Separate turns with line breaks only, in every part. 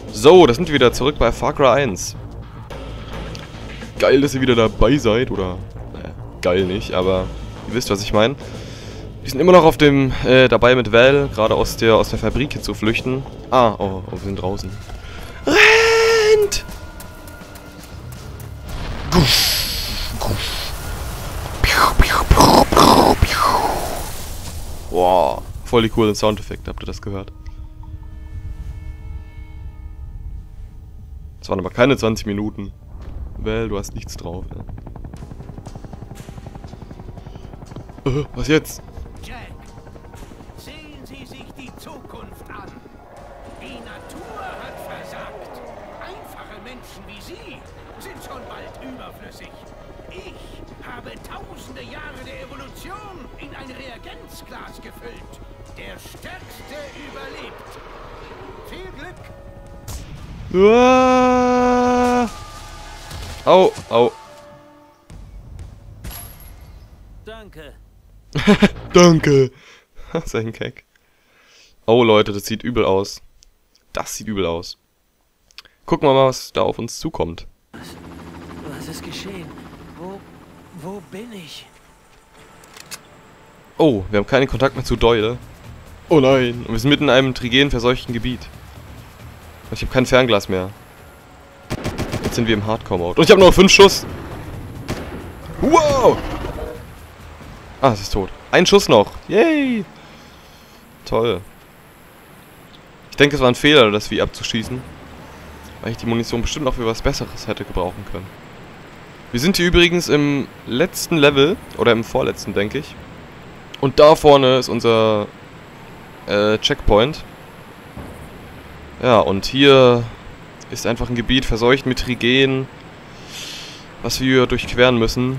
So, da sind wir wieder zurück bei Far Cry 1. Geil, dass ihr wieder dabei seid, oder? Naja, geil nicht, aber ihr wisst, was ich meine. Wir sind immer noch auf dem, dabei mit Val, gerade aus der Fabrik hier zu flüchten. Ah, oh, wir sind draußen. Rennt! Boah, voll die coolen Soundeffekte, habt ihr das gehört? Das waren aber keine 20 Minuten. Well, du hast nichts drauf, ja. Was jetzt?
Jack, sehen Sie sich die Zukunft an. Die Natur hat versagt. Einfache Menschen wie Sie sind schon bald überflüssig. Ich habe tausende Jahre der Evolution in ein Reagenzglas gefüllt. Der Stärkste überlebt. Viel Glück!
Uah. Au, au.
Danke.
Danke. Sein Keck. Oh Leute, das sieht übel aus. Das sieht übel aus. Gucken wir mal, was da auf uns zukommt.
Was ist geschehen? Wo bin ich?
Oh, wir haben keinen Kontakt mehr zu Doyle. Oh nein. Und wir sind mitten in einem trigenverseuchten Gebiet. Ich habe kein Fernglas mehr. Jetzt sind wir im Hardcore-Mode. Und ich habe nur 5 Schuss. Wow! Ah, es ist tot. Ein Schuss noch. Yay! Toll. Ich denke, es war ein Fehler, das Vieh abzuschießen. Weil ich die Munition bestimmt auch für was Besseres hätte gebrauchen können. Wir sind hier übrigens im letzten Level. Oder im vorletzten, denke ich. Und da vorne ist unser Checkpoint. Ja, und hier ist einfach ein Gebiet verseucht mit Trigen, was wir durchqueren müssen.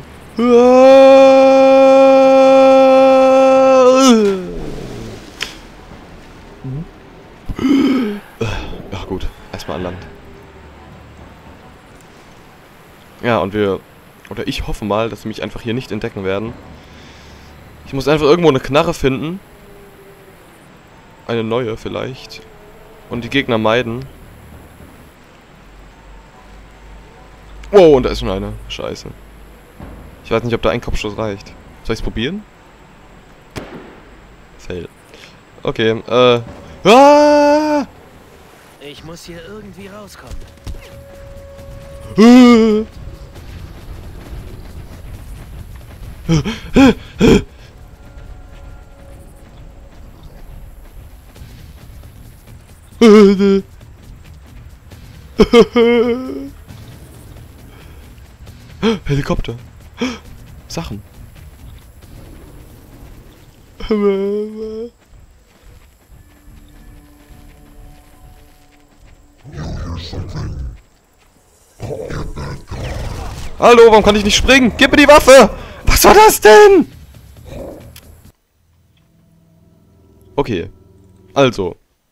Ach gut, erstmal an Land. Ja, und ich hoffe mal, dass sie mich einfach hier nicht entdecken werden. Ich muss einfach irgendwo eine Knarre finden. Eine neue vielleicht. Und die Gegner meiden. Wow, und da ist schon eine. Scheiße. Ich weiß nicht, ob da ein Kopfschuss reicht. Soll ich es probieren? Fail. Okay, Ah!
Ich muss hier irgendwie rauskommen.
Helikopter. Sachen. Hallo, warum kann ich nicht springen? Gib mir die Waffe! Was war das denn? Okay. Also.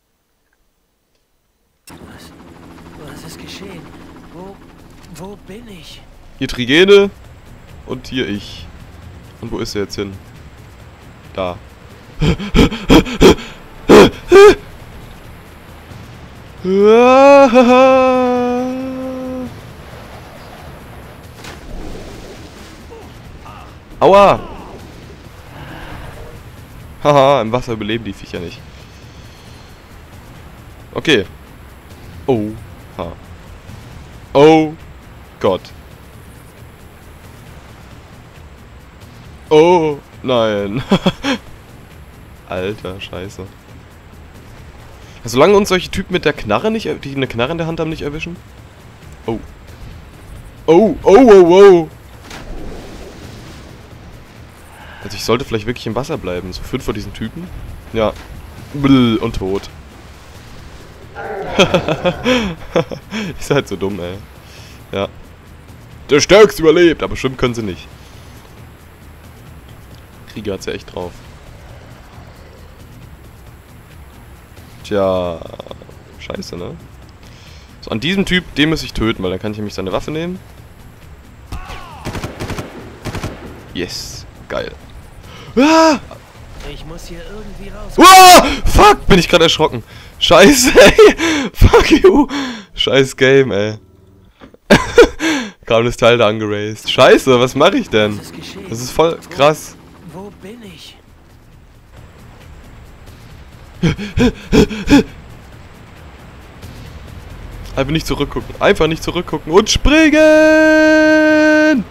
Was ist geschehen? Wo bin ich?
Hier Trigene und hier ich. Und wo ist er jetzt hin? Da. Aua! Haha, im Wasser überleben die Viecher nicht. Okay. Oh. Ha. Oh Gott. Oh nein. Alter, scheiße. Solange uns solche Typen mit der Knarre nicht, die eine Knarre in der Hand haben, nicht erwischen. Oh. Oh, oh, oh, oh. Also ich sollte vielleicht wirklich im Wasser bleiben. So 5 von diesen Typen. Ja. Bluh, und tot. Ihr seid so dumm, ey. Ja. Der Stärkste überlebt, aber schwimmen können sie nicht. Krieger hat's ja echt drauf. Tja. Scheiße, ne? So, an diesem Typ, den muss ich töten, weil dann kann ich nämlich seine Waffe nehmen. Yes. Geil. Ah!
Ich muss hier irgendwie raus.
Ah! Fuck! Bin ich gerade erschrocken. Scheiße, ey. Fuck you. Scheiß Game, ey. Kam das Teil da angeraced. Scheiße, was mache ich denn? Das ist voll krass.
Wo bin ich?
Einfach nicht zurückgucken. Einfach nicht zurückgucken. Und springen!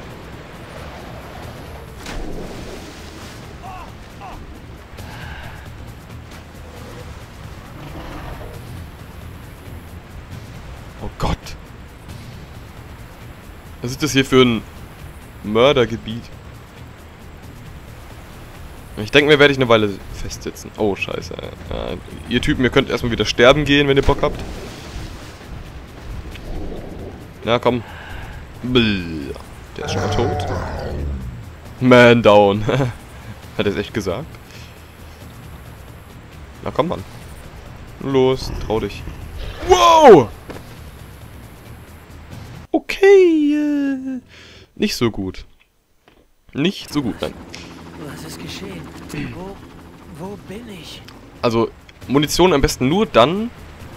Oh Gott. Was ist das hier für ein Mördergebiet? Ich denke mir, werde ich eine Weile festsitzen. Oh, scheiße. Ihr Typen, ihr könnt erstmal wieder sterben gehen, wenn ihr Bock habt. Na, komm. Der ist schon mal tot. Man down. Hat er es echt gesagt? Na komm, Mann. Los, trau dich. Wow! Okay, nicht so gut. Nicht so gut, nein.
Was ist geschehen? Wo bin ich?
Also, Munition am besten nur dann...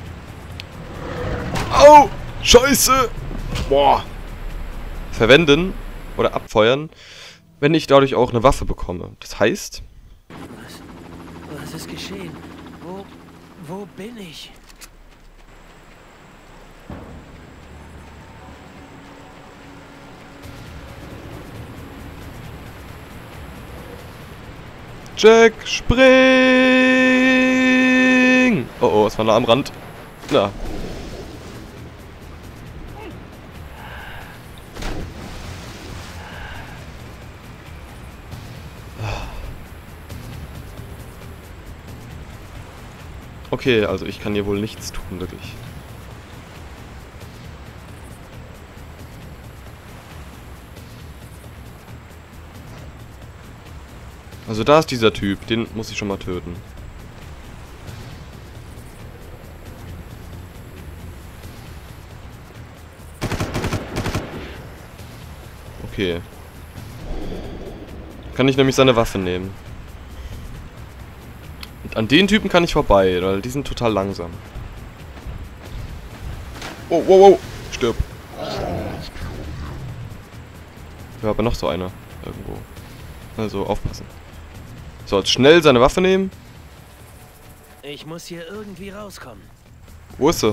Au! Scheiße! Boah! Verwenden oder abfeuern, wenn ich dadurch auch eine Waffe bekomme. Das heißt...
Was ist geschehen? Wo bin ich?
Jack, spring! Oh oh, es war nah am Rand. Na. Okay, also ich kann hier wohl nichts tun, wirklich. Also da ist dieser Typ, den muss ich schon mal töten. Okay. Kann ich nämlich seine Waffe nehmen. Und an den Typen kann ich vorbei, weil die sind total langsam. Oh, wow, wow. Stirb. Ja, aber noch so einer. Irgendwo. Also aufpassen. So, jetzt schnell seine Waffe nehmen.
Ich muss hier irgendwie rauskommen.
Wo ist sie?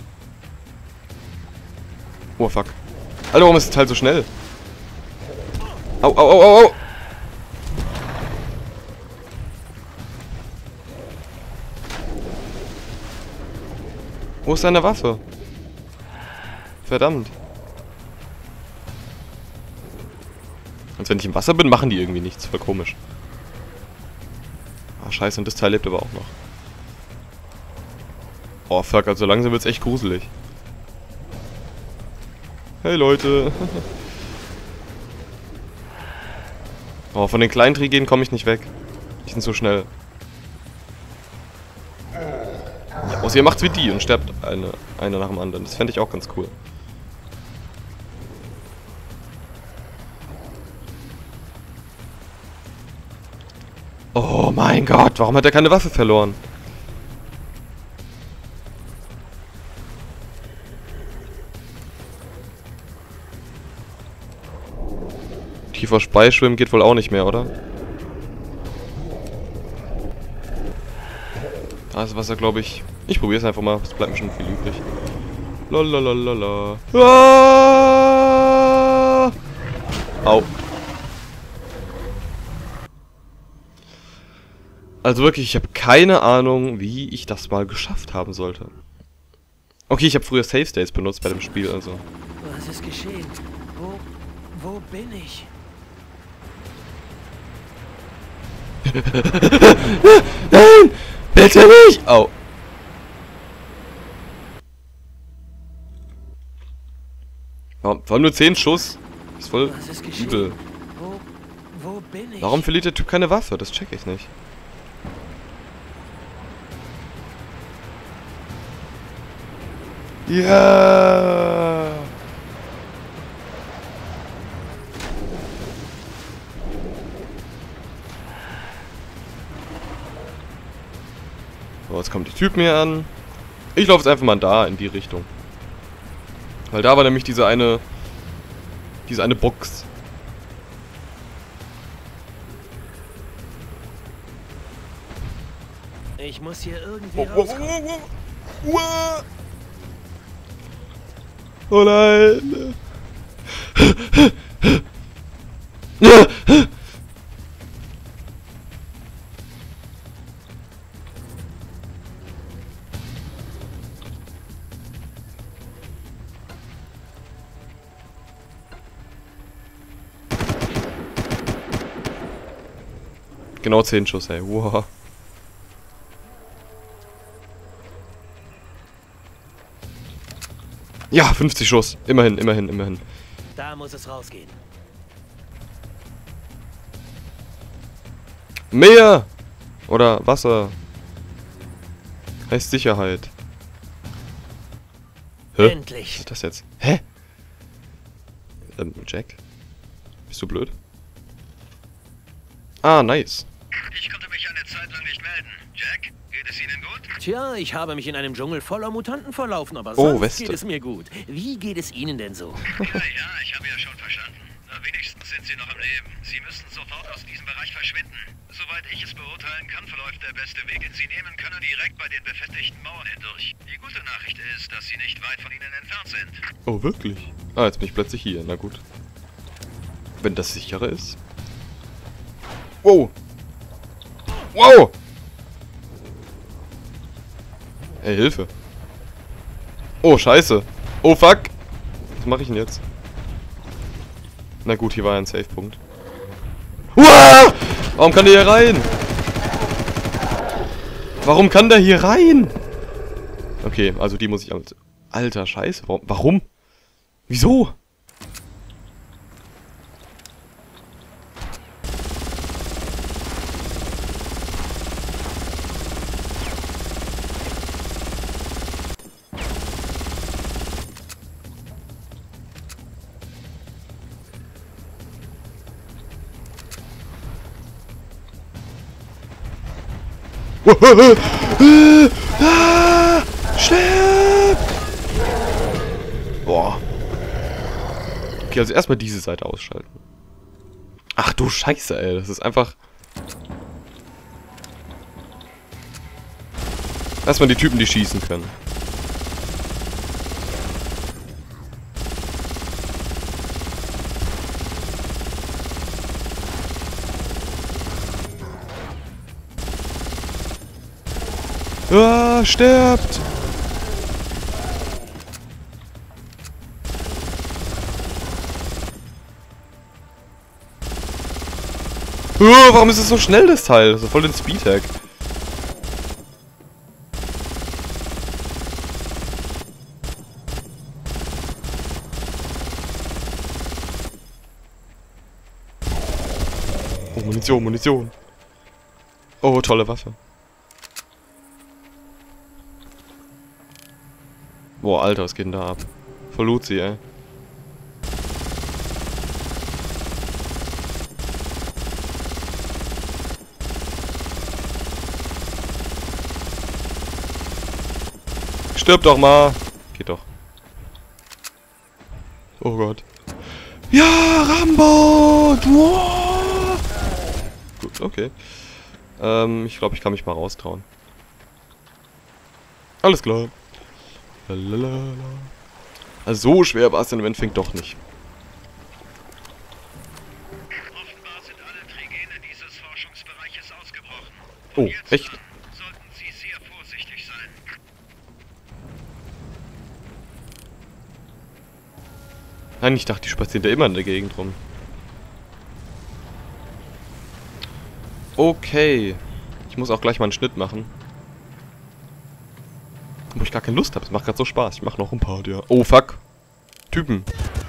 Oh, fuck. Alter, warum ist das Teil so schnell? Au, au, au, au, au. Wo ist seine Waffe? Verdammt. Und wenn ich im Wasser bin, machen die irgendwie nichts. Voll komisch. Ah, scheiße, und das Teil lebt aber auch noch. Oh, fuck, also langsam wird's echt gruselig. Hey, Leute. Oh, von den kleinen Trigenen komme ich nicht weg. Die sind so schnell. Ja, außer ihr macht's wie die und sterbt eine nach dem anderen. Das fände ich auch ganz cool. Oh mein Gott, warum hat er keine Waffe verloren? Tiefer Speischwimmen geht wohl auch nicht mehr, oder? Da ist Wasser, glaube ich. Ich probiere es einfach mal. Es bleibt mir schon viel übrig. Lalalala. Ah! Au. Also wirklich, ich habe keine Ahnung, wie ich das mal geschafft haben sollte. Okay, ich habe früher Save States benutzt bei dem Spiel, also.
Was ist geschehen? Wo bin ich?
Nein! Bitte nicht! Au. Vor allem nur 10 Schuss. Das ist voll übel.
Wo bin ich?
Warum verliert der Typ keine Waffe? Das check ich nicht. Ja. So, jetzt kommen die Typen hier an. Ich laufe jetzt einfach mal da, in die Richtung. Weil da war nämlich diese eine Box.
Ich muss hier irgendwie rauskommen.
Oh nein. Genau 10 Schuss, ey. Wow. Ja, 50 Schuss. Immerhin, immerhin, immerhin.
Da muss es rausgehen.
Meer! Oder Wasser. Heißt Sicherheit. Hä?
Endlich.
Was ist das jetzt? Hä? Jack? Bist du blöd? Ah, nice.
Ich konnte mich eine Zeit lang nicht melden. Jack, geht es Ihnen gut?
Tja, ich habe mich in einem Dschungel voller Mutanten verlaufen, aber
Oh,
sonst
Weste.
geht es mir gut. Wie geht es Ihnen denn so?
Ja, ich habe ja schon verstanden. Na, wenigstens sind Sie noch am Leben. Sie müssen sofort aus diesem Bereich verschwinden. Soweit ich es beurteilen kann, verläuft der beste Weg, den Sie nehmen können, direkt bei den befestigten Mauern hindurch. Die gute Nachricht ist, dass Sie nicht weit von ihnen entfernt sind.
Oh, wirklich? Ah, jetzt bin ich plötzlich hier. Na gut. Wenn das sicherer ist. Wow! Wow! Ey, Hilfe. Oh, scheiße. Oh, fuck. Was mache ich denn jetzt? Na gut, hier war ein Safe-Punkt. Uah! Warum kann der hier rein? Warum kann der hier rein? Okay, also die muss ich... Alter, scheiße. Warum? Wieso? Stirb! Boah. Okay, also erstmal diese Seite ausschalten. Ach du Scheiße, ey. Das ist einfach... Erstmal die Typen, die schießen können. Ah, stirbt! Warum ist es so schnell, das Teil? Das ist voll den Speedhack. Oh, Munition, Munition. Oh, tolle Waffe. Boah, Alter, was geht denn da ab? Voll Luzi, ey. Stirb doch mal. Geht doch. Oh Gott. Ja, Rambo! Wow. Gut, okay. Ich glaube, ich kann mich mal raustrauen. Alles klar. Lalalala. Also so schwer war es im Endeffekt doch nicht.
Offenbar sind alle Trigene dieses Forschungsbereiches ausgebrochen.
Oh,
Jetzt
echt?
an sollten Sie sehr vorsichtig sein.
Nein, ich dachte, die spazieren da immer in der Gegend rum. Okay. Ich muss auch gleich mal einen Schnitt machen. Wo ich gar keine Lust habe. Es macht gerade so Spaß. Ich mache noch ein paar, ja. Oh, fuck. Typen.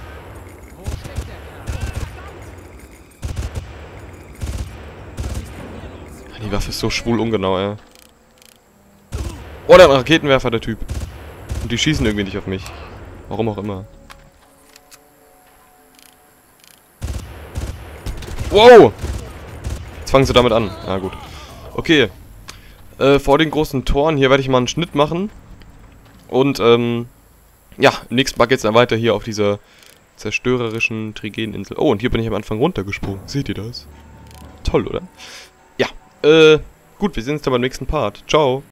Die Waffe ist so schwul ungenau, ey. Oh, der hat einen Raketenwerfer, der Typ. Und die schießen irgendwie nicht auf mich. Warum auch immer. Wow! Jetzt fangen sie damit an. Na gut. Okay. vor den großen Toren. Hier werde ich mal einen Schnitt machen. Und, ja, im nächsten Mal geht's dann weiter hier auf dieser zerstörerischen Trigeninsel. Oh, und hier bin ich am Anfang runtergesprungen. Seht ihr das? Toll, oder? Ja, gut, wir sehen uns dann beim nächsten Part. Ciao.